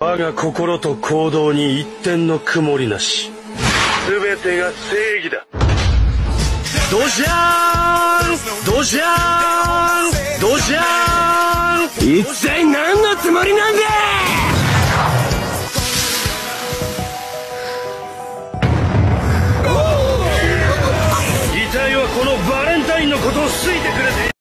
我が心と行動に一点の曇りなし。全てが正義だ。ドジャーンドジャーンドジャーン、一体何のつもりなんだ。